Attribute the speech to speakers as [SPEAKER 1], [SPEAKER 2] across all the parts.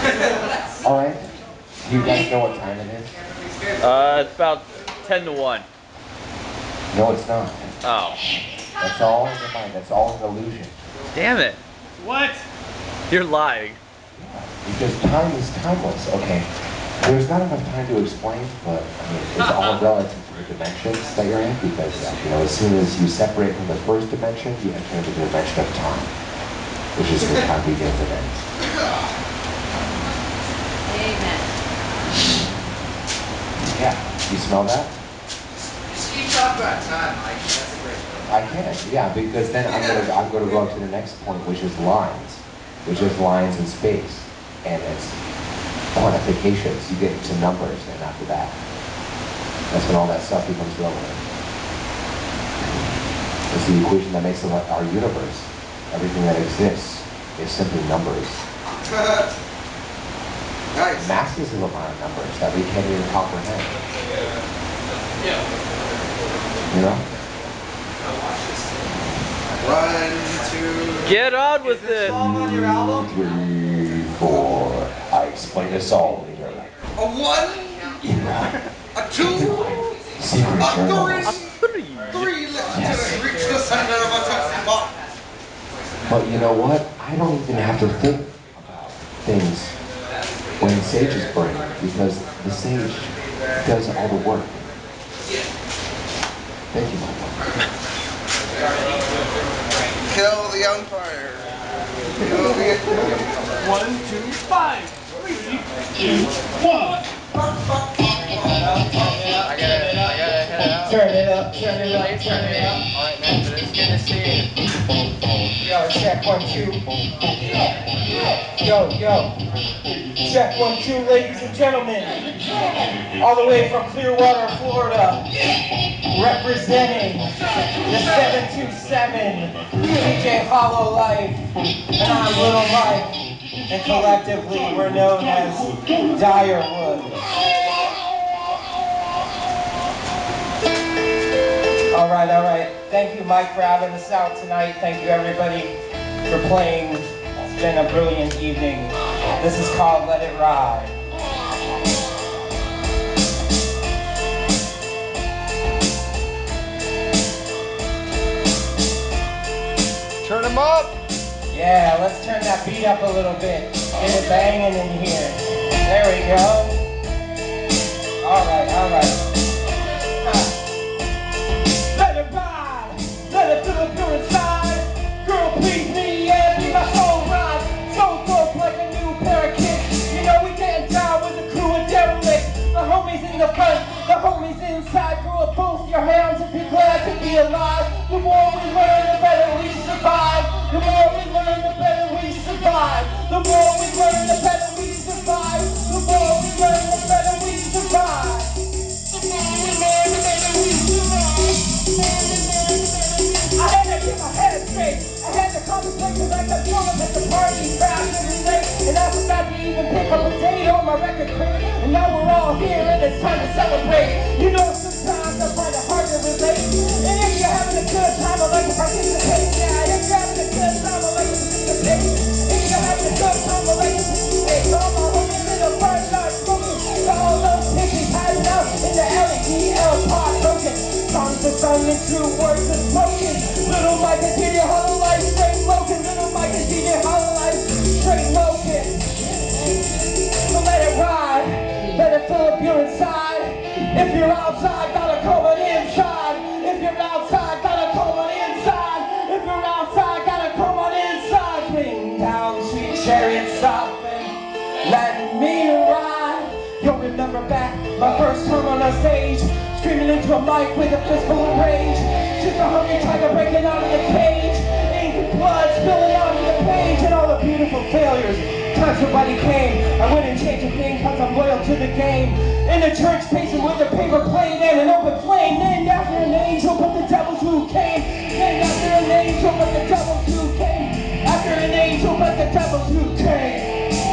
[SPEAKER 1] All right. Do you guys know what time it is?
[SPEAKER 2] It's about 10 to 1.
[SPEAKER 1] No, it's not.
[SPEAKER 2] Oh.
[SPEAKER 1] That's all in your mind. That's all an illusion.
[SPEAKER 2] Damn it.
[SPEAKER 3] What?
[SPEAKER 2] You're lying.
[SPEAKER 1] Yeah, because time is timeless. Okay. There's not enough time to explain, but I mean, it's all relative to the dimensions that you're in, because you know, as soon as you separate from the first dimension, you enter into the dimension of time, which is where time begins and ends.
[SPEAKER 4] Amen.
[SPEAKER 1] Yeah. You smell that?
[SPEAKER 5] Just keep talking about time, Mike. That's a great point.
[SPEAKER 1] I can, yeah, because then I'm gonna go up to the next point, which is lines, in space, and it's quantifications. You get into numbers, and after that, that's when all that stuff becomes relevant. It's the equation that makes our universe. Everything that exists is simply numbers.
[SPEAKER 5] Nice.
[SPEAKER 1] Massive amount of numbers that we can't even comprehend. You know?
[SPEAKER 5] 1, 2.
[SPEAKER 2] Get on with it.
[SPEAKER 5] Song on your album?
[SPEAKER 1] 2, 3, 4. I explain this all later.
[SPEAKER 5] A 1, a 2,
[SPEAKER 1] Secret
[SPEAKER 5] a
[SPEAKER 1] journals.
[SPEAKER 5] 3. 3 left to reach the center of a touching box.
[SPEAKER 1] But you know what? I don't even have to think about things when sages burn, because the sage does all the work. Thank you, Michael.
[SPEAKER 5] Kill the umpire. Kill the umpire.
[SPEAKER 3] 1, 2, 5. 3, 2, 1.
[SPEAKER 2] I gotta head out.
[SPEAKER 6] Turn it up, turn it up, turn it up.
[SPEAKER 2] Alright, man, but it's good to see you.
[SPEAKER 6] Yo, check 1, 2. Yo. Check 1, 2, ladies and gentlemen. All the way from Clearwater, Florida. Representing the 727 DJ Hollow Life. And I'm Little Mike. And collectively we're known as Direwood. All right. Thank you, Mike, for having us out tonight. Thank you, everybody, for playing. It's been a brilliant evening. This is called Let It Ride.
[SPEAKER 2] Turn them up.
[SPEAKER 6] Yeah, let's turn that beat up a little bit. Get it banging in here. There we go. All right. Let it ride. Let it fill up your inside. Girl, please me, yeah, be my soul ride. So dope like a new pair of kicks. You know we getting down with the crew of derelicts. The homies in the front, the homies inside. Throw up both your hands and be glad to be alive. The more we learn, the better we survive. The more we learn, the better we survive. The more we learn, the better we survive. The more we learn, the better we survive. I had to get my head straight. I had to contemplate cause I got drunk at the party fast and late. And I forgot to even pick up a date on my record crate. And now we're all here and it's time to celebrate. You know, sometimes I find it hard to relate. And if you're having a good time, I'd like to participate. Yeah, if you're having a good time, I'd like to participate. If you're having a good time, I'd like to participate. All my homies in the front yard smoking. All those pictures hiding out in the LEDL pot broken. Songs are sung in true words and spoken. Little Mike is DJ Hollow Life, straight Logan. Little Mike is DJ Hollow Life, straight Logan. So let it ride, let it fill up your inside. If you're outside, gotta come on inside. If you're outside, gotta come on inside. If you're outside, gotta come on inside. Bring down sweet chariot stop and let me ride. You'll remember back my first time on a stage, screaming into a mic with a fistful of rage. Just a hungry tiger breaking out of the cage, ink and blood spilling out of the page, and all the beautiful failures. Time somebody came, I wouldn't change a thing cause I'm loyal to the game. In the church pacing with a paper plane and an open flame, named after an angel but the devils who came. Named after an angel but the devils who came. After an angel but the devils who came.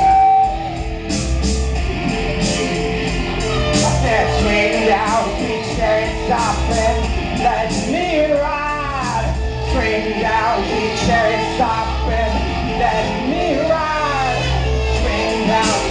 [SPEAKER 6] Swing down, beach there and stop and let me ride. Swing down, beach there and stop and let me ride. Swing down.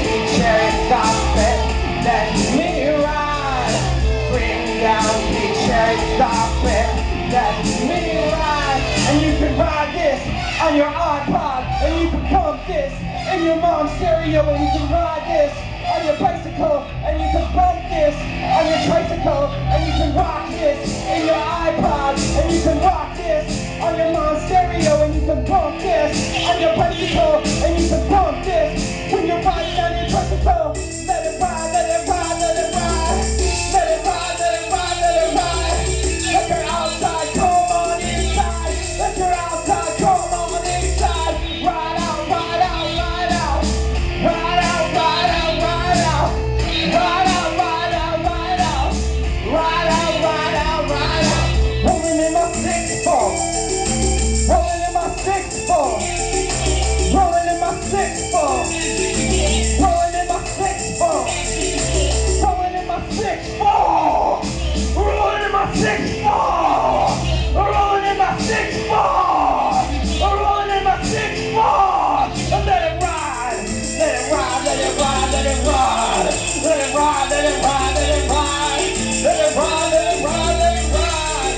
[SPEAKER 6] stereo and you can ride this on your bicycle, and you can bump this on your tricycle, and you can rock this in your iPod, and you can rock this on your mom's stereo, and you can bump this on your bicycle, and you can bump this when you're riding on your tricycle. Let it ride, let it ride, let it ride, let it ride, let it ride, let it ride. Let your outside come on inside. Let your outside come on inside. Ride out, ride out, ride out. Ride out, ride out, ride out. Ride out, ride out, ride out. Ride out, ride out, ride out. Rolling in my six ball. Rolling in my six ball. Rolling in my six ball. Rolling in my six ball. Rolling in my six ball. Rolling in my six ball. Rolling in my six ball. Rolling in my six ball. Let it ride. Let it ride. Let it ride. Let it ride. Let it ride. Let it ride. Let it ride. Let it ride. Let it ride. Let it ride.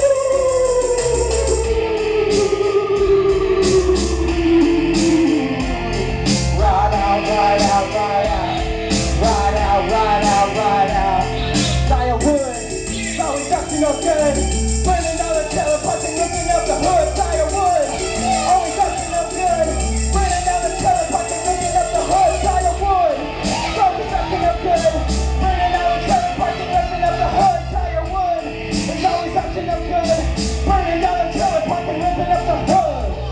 [SPEAKER 6] Ride out. Ride out. Ride out. Ride out. Ride out. Ride out. Direwood. Always up to no good. Burning down the trailer park and looking up the hood. Direwood. Always up to no good. Burning down the trailer park and looking up the hood. Direwood. Always up to no good. Burning down the trailer park and looking up the hood. Direwood. It's always up to no good. Burning down the trailer park and looking up the hood.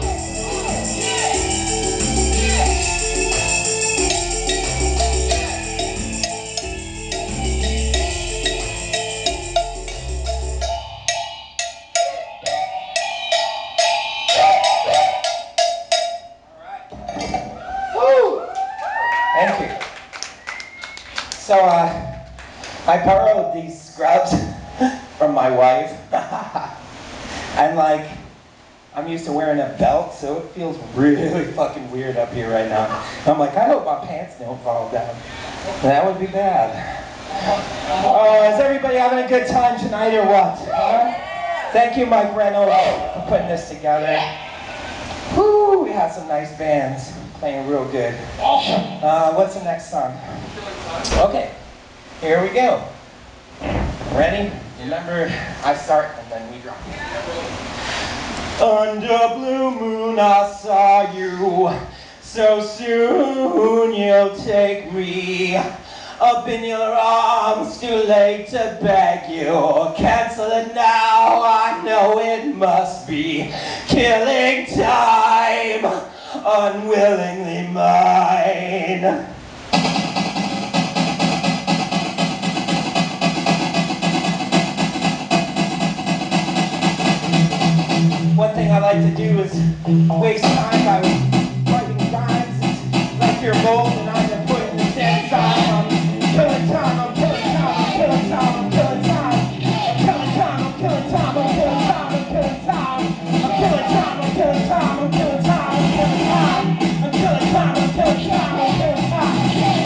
[SPEAKER 6] Thank you. So, I borrowed these scrubs from my wife. And like, I'm used to wearing a belt, so it feels really fucking weird up here right now. I'm like, I hope my pants don't fall down. That would be bad. Oh, is everybody having a good time tonight or what? Thank you, Mike Reynolds, for putting this together. Woo, we had some nice bands playing real good. What's the next song? Okay, here we go. Ready? Remember, I start and then we drop. Under blue moon I saw you, so soon you'll take me up in your arms, too late to beg you. Cancel it now, I know it must be killing time, unwillingly mine. One thing I like to do is waste time by writing rhymes. It's like you're bold and I'm putting the dead time. I'm killing time, I'm killing time, I'm killing time, I'm killing time. I'm killing time, I'm killing time, I'm killing time, I'm killing time. I'm killing time, I'm killing time, I'm killing time, I'm killing time. I'm killing time, I'm killing time, I'm killing time.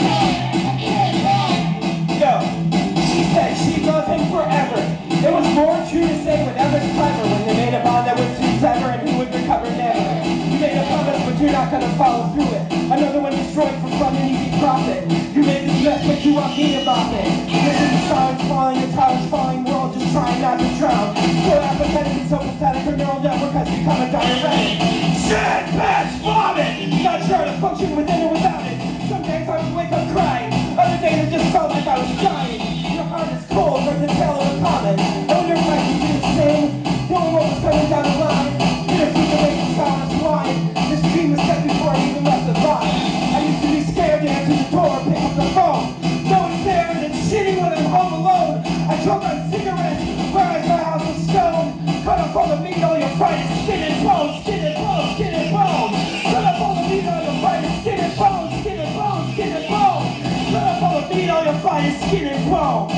[SPEAKER 6] Yo, she said she loved him forever. It was more true to say whatever's clever when they made a bond that was too clever and he would recover never. You made a promise but you're not gonna follow through it. Another one destroyed for fun and easy profit. You made this mess but you want me about it. This is the silence falling, the tower's falling, we're all just trying not to drown. So apathetic and so pathetic, her neural network has become a diuretic. Shit, bitch, vomit! Not sure how to function within or without it. Some days I would wake up crying, other days it just felt like I was dying. Your heart is cold like the tail of a comet. No, your life is the same. Knowing what was coming down the line. Bittersweet the racing sound is wine. This dream was set before I even left the line. I used to be scared to answer the door and pick up the phone. No one's there and it's shitty when I'm home alone. I choked on cigarettes, realized my house was stone. Cut off all the meat, all your fried skin and bone, skin and bone, skin and bone. Cut off all the meat, all your fried skin and bone, skin and bone, skin and bone. Cut off all the meat, all your fried skin and bone.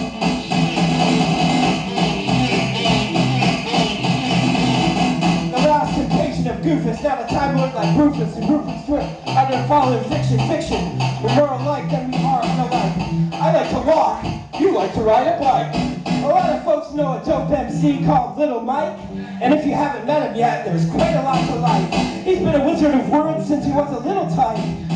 [SPEAKER 6] Of Goofus, now the time looked like Rufus and Rufus Swift. I've been following fiction. We're more alike than we are unalike. I like to walk, you like to ride a bike. A lot of folks know a dope MC called Little Mike. And if you haven't met him yet, there's quite a lot to like. He's been a wizard of words since he was a little tiny.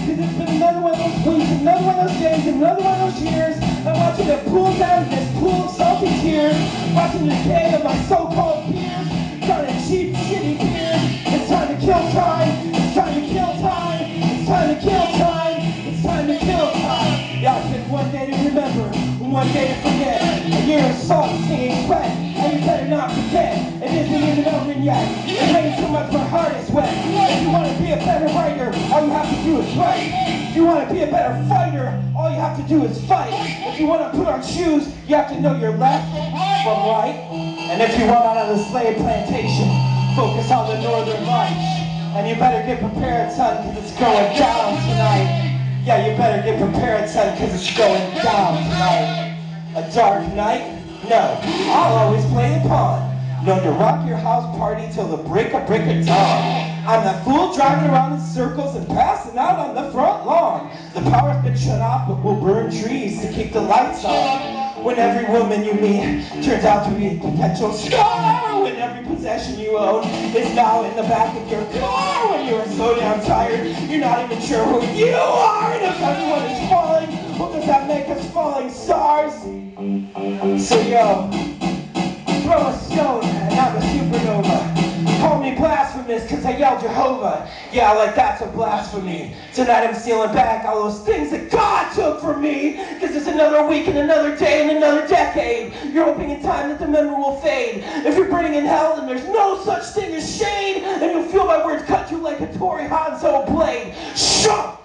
[SPEAKER 6] cause it's been another one of those weeks, another one of those days, another one of those years. I'm watching it pool down in this pool of salty tears, watching the decay of my so-called peers, trying to cheap, shitty beers. It's time to kill time, it's time to kill time, it's time to kill time, it's time to kill time. Yeah, it's been one day to remember, one day to forget, a year of salt, singing sweat, and you better not forget, it isn't even over yet. It rains so much my heart is wet. If you want to be a better writer, all you have to do is write. If you want to be a better fighter, all you have to do is fight. If you want to put on shoes, you have to know your left from right. And if you want out of the slave plantation, focus on the northern lights. And you better get prepared, son, because it's going down tonight. Yeah, you better get prepared, son, because it's going down tonight. A dark night? No, I'll always play the pawn. Known to rock your house party till the break of dawn. I'm that fool driving around in circles and passing out on the front lawn. The power's been shut off, but we'll burn trees to keep the lights on. When every woman you meet turns out to be a potential star. When every possession you own is now in the back of your car. When you're so damn tired, you're not even sure who you are. And if everyone is falling, what does that make us falling stars? So yo, throw a stone and I'm a supernova. Call me blasphemous cause I yelled Jehovah. Yeah, like that's a blasphemy. Tonight I'm stealing back all those things that God took from me. Cause it's another week and another day and another decade. You're hoping in time that the memory will fade. If you're burning in hell then there's no such thing as shade. And you'll feel my words cut you like a Tory Hanzo blade. Shut!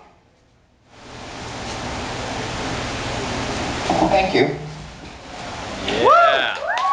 [SPEAKER 6] Thank you.
[SPEAKER 2] Yeah.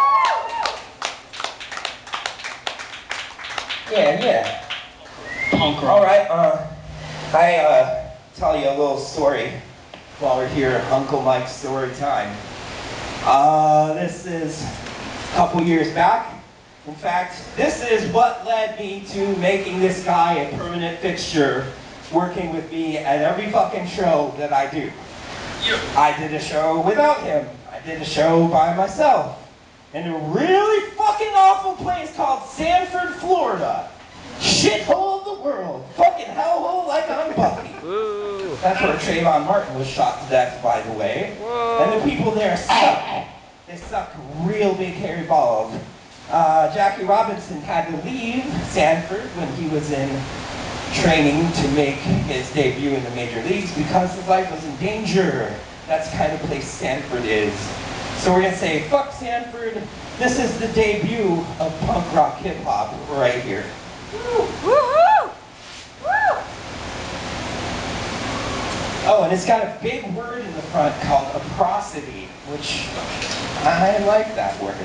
[SPEAKER 6] Yeah. Punk rock. All right, I tell you a little story while we're here at Uncle Mike's story time. This is a couple years back. In fact, this is what led me to making this guy a permanent fixture, working with me at every fucking show that I do. I did a show without him. I did a show by myself. In a really fucking awful place called Sanford, Florida. Shithole of the world. Fucking hellhole like I'm Bucky.
[SPEAKER 2] Woo.
[SPEAKER 6] That's where Trayvon Martin was shot to death, by the way.
[SPEAKER 2] Whoa.
[SPEAKER 6] And the people there suck. They suck real big hairy balls. Jackie Robinson had to leave Sanford when he was in training to make his debut in the major leagues because his life was in danger. That's the kind of place Sanford is. So we're gonna say, fuck Sanford. This is the debut of punk rock hip hop right here.
[SPEAKER 3] Woo-hoo! Woo!
[SPEAKER 6] Oh, and it's got a big word in the front called aprosity, which I like that word.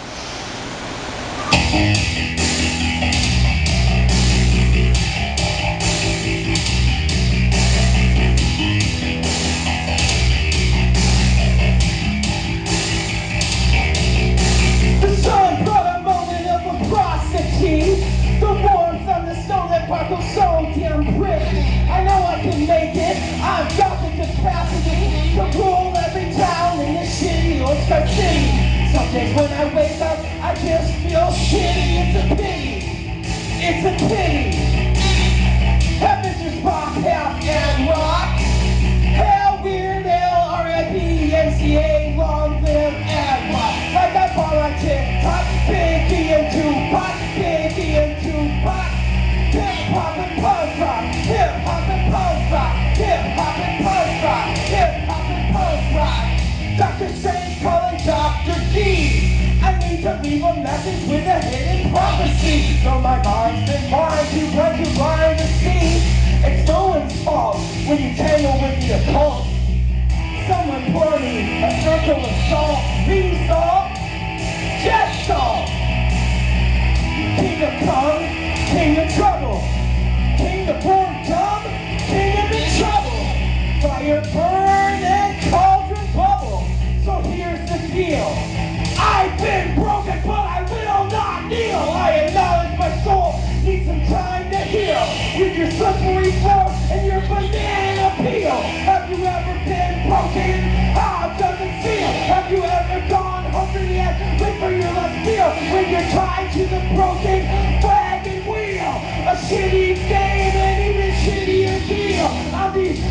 [SPEAKER 6] The sun brought a moment of aprosity. The warmth on the stone that sparkles so damn pretty. I know I can make it. I've got the capacity to rule every town in this shitty old star city. Some days when I wake up, I just feel shitty. It's a pity. It's a pity. Heaven's just rock, half and rock. Hell, Weird Al, R.I.P., NCA, long live and rock. Like I fall on TikTok, Biggie and Tupac, Biggie and Tupac. Hip hop and punk rock, hip hop and punk rock, hip hop and punk rock, hip hop and punk rock. Dr. Strange calling Dr. D. I need to leave a message with a hidden prophecy. Though my mind's been blind, too blind to see. It's no one's fault when you tangle with the occult. Someone pour me a circle of salt, be salt, just salt. King of tongue, king of trouble, king of born dumb, king of in trouble. Fire burn and cauldron bubble. So here's the deal. I've been broken, but I will not kneel. I acknowledge my soul needs some time to heal. With your slippery floor and your banana peel. Have you ever been broken? How does it feel? Have you ever gone hungry and wait for your last meal? When you're tied to the broken wagon wheel. A shitty game and even shittier deal. I'm these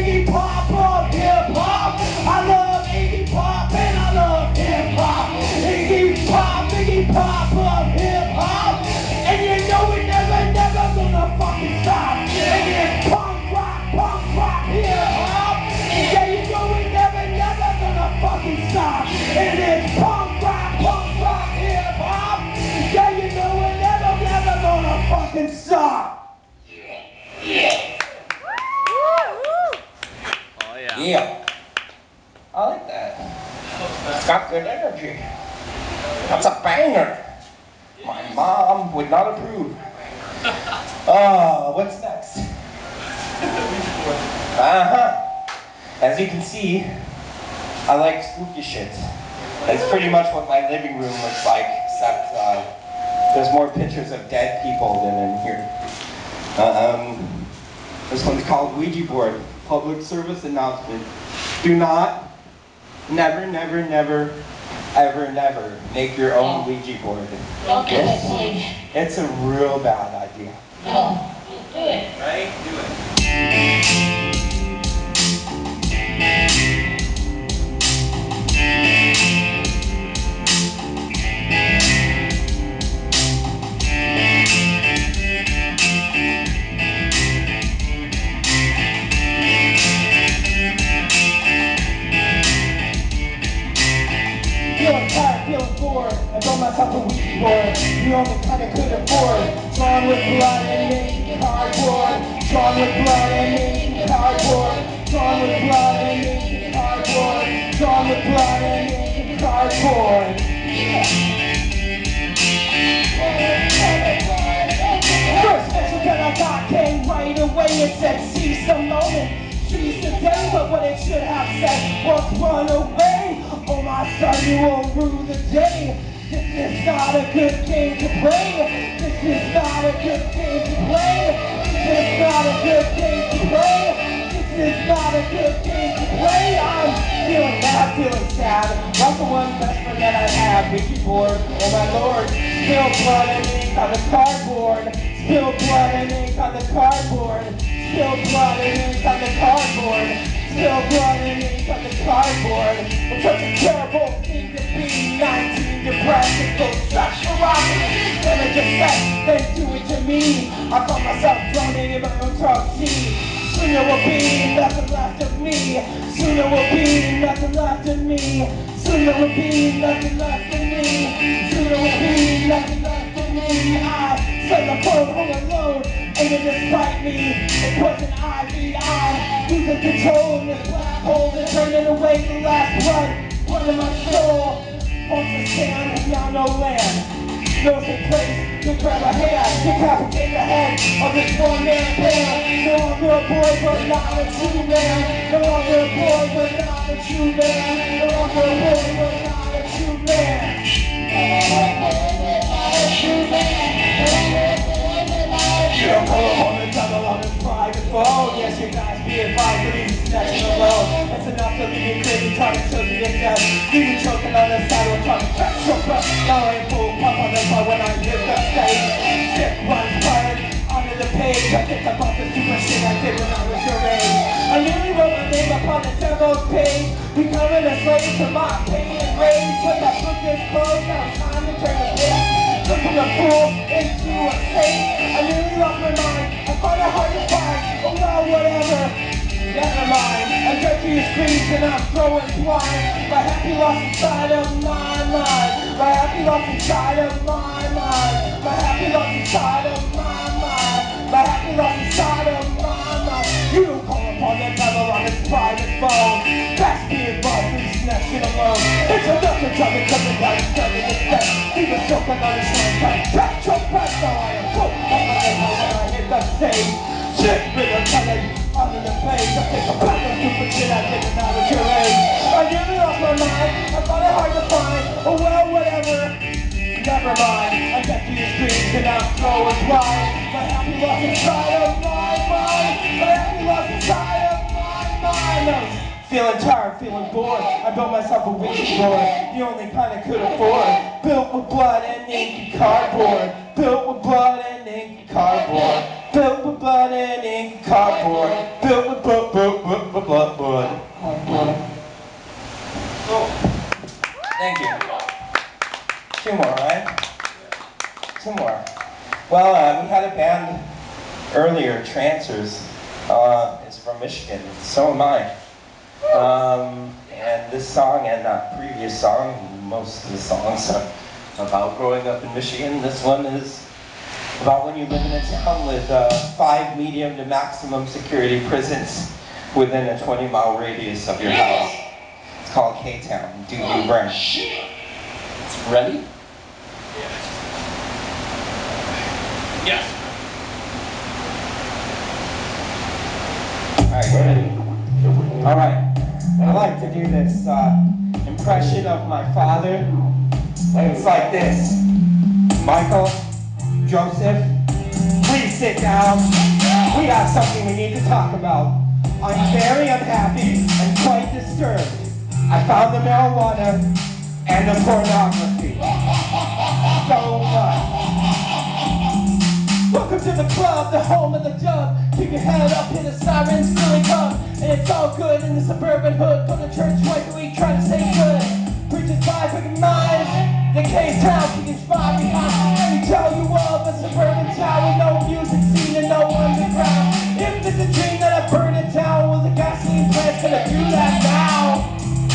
[SPEAKER 6] Iggy Pop of hip-hop. I love Iggy Pop and I love hip-hop. Iggy Pop of hip-hop. And you know we're never gonna fucking stop. And it's punk rock, hip-hop. Yeah, you know we're never gonna fucking stop. And it's punk rock, hip-hop. Yeah, you know we're never gonna fucking stop.
[SPEAKER 2] Oh yeah.
[SPEAKER 6] Yeah. I like that. It's got good energy. That's a banger. My mom would not approve. What's next? As you can see, I like spooky shit. That's pretty much what my living room looks like, except there's more pictures of dead people than in here. This one's called Ouija board. Public service announcement. Do not, never, ever, never make your own Ouija board.
[SPEAKER 4] Don't do it, please.
[SPEAKER 6] It's a real bad idea.
[SPEAKER 4] No, do it.
[SPEAKER 2] Right? Do it.
[SPEAKER 6] Feeling tired, feeling bored. I built myself a Ouija board. The only kind I could afford. Drawn with blood and ink and cardboard. Drawn with blood and ink and cardboard. Drawn with blood and ink and cardboard. Drawn with blood and ink and cardboard. First message that I got came right away. It said, seize the moment, seize the day. But what it should have said was run away. Oh my son, you won't rue the day. This is not a good game to play. This is not a good game to play. This is not a good game to play. This is not a good game to play. I'm feeling bad, feeling sad. That's the one best friend that I have. Ouija board, oh my lord. Spill blood and ink on the cardboard. Spill blood and ink on the cardboard. Spill blood and ink on the cardboard. Spill blood and ink on the cardboard. It's such a terrible thing to be 19, depressed, and go sexual robbery. And I just said, they do it to me. I found myself drowning in my own toxin. Soon there will be nothing left of me. Soon there will be nothing left of me. Soon there will be nothing left of me. Soon there will be nothing left of me. I set the phone home alone, and it just bite me. It puts an IV on. Losing control in this black hole and turning away the last blood in my soul. Wants to stand and now no land. Knows a place to grab a hand, decapitate the head of this one-man band. No longer a boy, but not a true man. No longer a boy, but not a true man. No longer a boy, but not a true man. You don't call upon the devil on his private phone. Yes, you guys be advised to leave this connection alone. That's enough to leave you crazy, trying to choke you to death. Leave you choking on the saddle, trying to catch your breath. Now I ain't full pump on the car when I hit the stage. Stick runs fired onto the page. I think about the stupid shit I did when I was your age. I nearly wrote my name upon the devil's page, becoming a slave to my pain and rage. But that book is closed, now it's time to turn the page. Look from a fool into a saint. I nearly lost my mind, I find it hard to find. Oh well, whatever, never mind. I get to your screens and I'm throwing blind. My happy lost inside of my mind. My happy lost inside of my mind. My happy lost inside of my mind. My happy lost inside of my mind. You don't call upon the devil on his private phone. Best be advised to this connection alone. It's enough to tell me coming down and telling this death. Even choking on his line, trying to catch your breath. Now I am full of my head when I hit the stage. Shit, bigger telling under the page. I think about the stupid shit I did when I was your age. I nearly lost my mind, I found it hard to find. Oh well, whatever, never mind. I get to your streets and I'm throwing blind. My happy lost inside of my mind. My happy lost inside of my mind. I was feeling tired, feeling bored. I built myself a Ouija board, the only kind I could afford. Built with blood and ink and cardboard. Built with blood and ink and cardboard. Built with blood and ink and cardboard. Built with blood. Thank you. Two more, right? Two more. Well, we had a band earlier, Trancers. It's from Michigan. So am I. And this song and that previous song, most of the songs are about growing up in Michigan. This one is about when you live in a town with 5 medium to maximum security prisons within a 20-mile radius of your house. It's called K-Town. Do you, Grimm? Ready?
[SPEAKER 3] Yes.
[SPEAKER 6] Alright, ready? Alright. I like to do this impression of my father. It's like this. Michael, Joseph, please sit down. We have something we need to talk about. I'm very unhappy and quite disturbed. I found the marijuana and the pornography. So much. Welcome to the club, the home of the dub. Keep your head up, hear the sirens really come. And it's all good in the suburban hood. Go to church twice a week, try to stay good. Preachers by wicked minds. The K-Town, kicking spot behind. Let me tell you of a suburban town with no music scene and no underground. If it's a dream that I burn it down, well the gasoline plant's gonna do that now.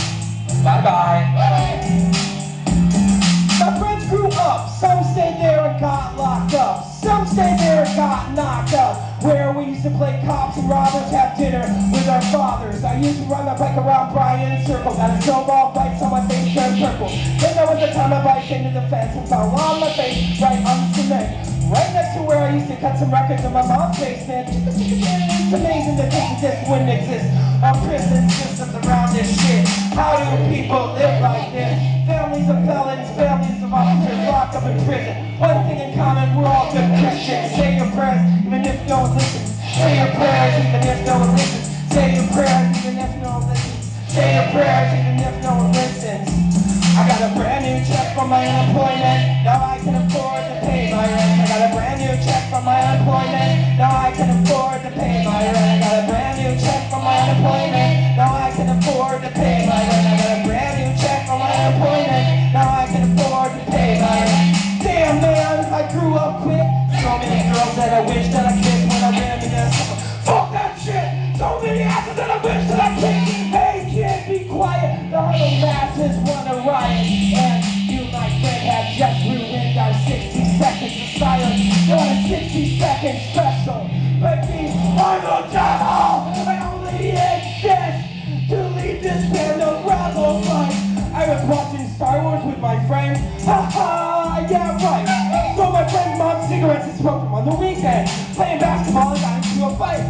[SPEAKER 6] Bye-bye. My friends grew up, some stayed there and got locked up. Some stayed there and got knocked up. Where we used to play cops and robbers, have dinner with our fathers. I used to run my bike around Brian in a circle. Got a snowball fight so my face turned purple. Then there was the time I biked into the fence and fell on my face right on the cement. Right next to where I used to cut some records in my mom's basement. It's amazing to think that this wouldn't exist. Our prison systems around this shit. How do people live like this? Families of felons, families of officers locked up in prison. One thing in common, we're all good Christians. Say your prayers even if no one listens. Say your prayers even if no one listens. Say your prayers even if no one listens. Say your prayers even if no one listens. I got a brand new check from my unemployment. Now I can afford to pay my rent. I got a brand new check from my unemployment. Now I can afford to pay my rent. I got a brand new check from my unemployment. Now I can afford to pay my rent. I got a brand new check from my unemployment. Now I can afford to pay my rent. Damn man, I grew up quick. So many girls that I wish that I kissed when I ran to this. Fuck that shit. So many asses that I wish that I kicked. Hey kid, be quiet. The huddle masses wanna riot. And you, my friend, have just ruined our 60 seconds of silence. You want a 60-second special. But me, I'm the devil. I only exist to lead this band of rebel fight. I was watching Star Wars with my friends. Ha ha, yeah right. So my friend smoked cigarettes and smoked them on the weekend. Playing basketball and got into a fight.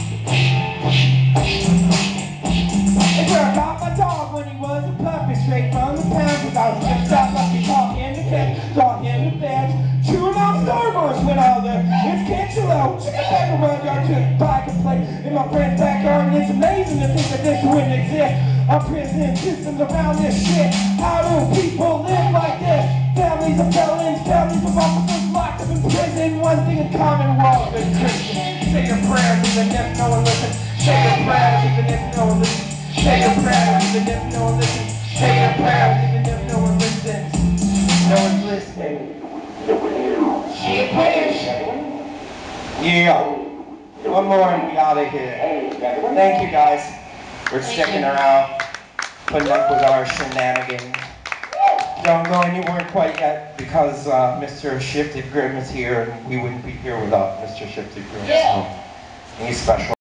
[SPEAKER 6] It's where I got my dog when he was a puppy, straight from the pound. Cause I was just out like me talking to kids, talking to fans. Chewing off Star Wars when all the kids can't chill out. Chicken back around yard to buy and play in my friend's backyard. And it's amazing to think that this wouldn't exist. Our prison systems around this shit. How do people live like this? Families of felons, families of officers locked up in prison. One thing in common, we're all good Christians. Say your prayers even if no one listens. Say your prayers even if no one listens. Say your prayers even if no one listens. Say your prayers even if no one listens. No one's listening. Say your prayers. Yeah. One more and we out of here. Thank you guys for sticking around, putting up with our shenanigans. Don't go anywhere quite yet because Mr. Shifted Grimm is here and we wouldn't be here without Mr. Shifted Grimm. So he's special.